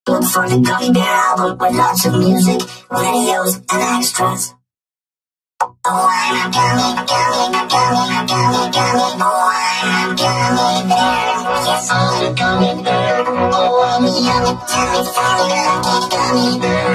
Look for the Gummy Bear album with lots of music, videos, and extras. Oh, I'm a gummy bear. Yes, I'm a gummy bear. Oh, I'm a yummy, tummy, fire, like a gummy bear.